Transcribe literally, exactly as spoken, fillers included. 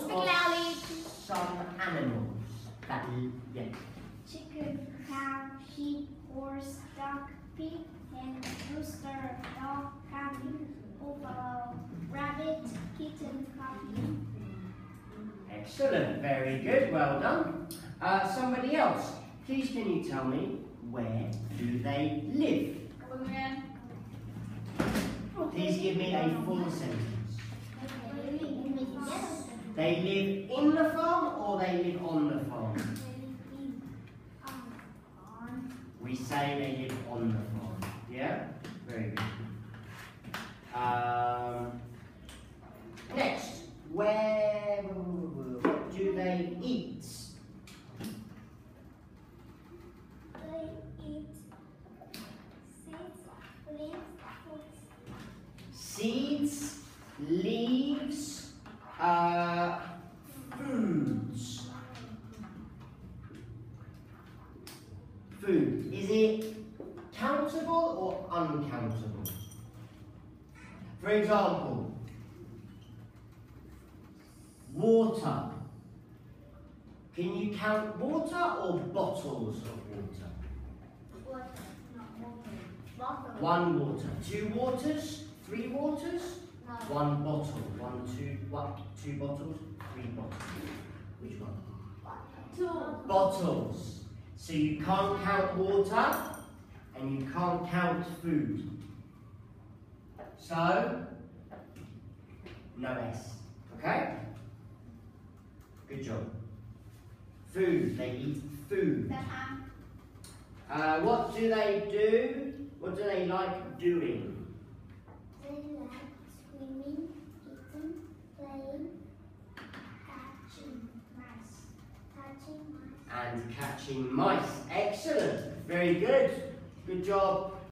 of some animals that live? Yeah. Chicken, cow, sheep, horse, duck, pig, hen, rooster, dog, rabbit, buffalo, rabbit, kitten, puppy. Excellent, very good, well done. Uh, somebody else, please can you tell me where do they live? Please give me a full sentence. They live in the farm or they live on the farm? We say they live on the farm. Yeah? Very good. Um, next, where, what do they eat? They eat seeds, leaves, fruits. Seeds, leaves, uh, foods. Food. Is it countable or uncountable? For example, water. Can you count water or bottles of water? Water, not water. Bottle. One water. Two waters? Three waters? No. One bottle. One, two, what? Two bottles? Three bottles. Which one? Two. Bottles. So you can't count water and you can't count food. So, no S. Okay? Good job. Food. They eat food. Uh, what do they do? What do they like doing? They like swimming, eating, playing, catching mice. Catching mice. And catching mice. Excellent. Very good. Good job.